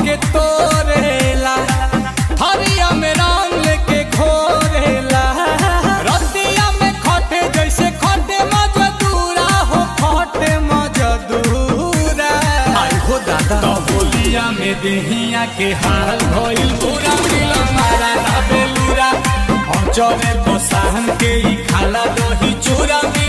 हमके तोरेला, हरिया में रंग लेके घोरेला। रतिया में खटे जैसे खटे मजदूरा हो, खटे मजदूरा। आई हो दादा तो होलिया में देहिया के हाल भइल पूरा, मिला मारा ना बेलूरा। हम चले तो सहन के ही खाला दही चूरा।